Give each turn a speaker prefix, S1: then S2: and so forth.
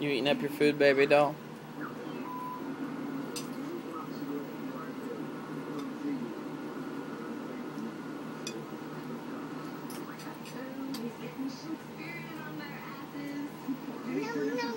S1: You eating up your food, baby doll?
S2: No, no.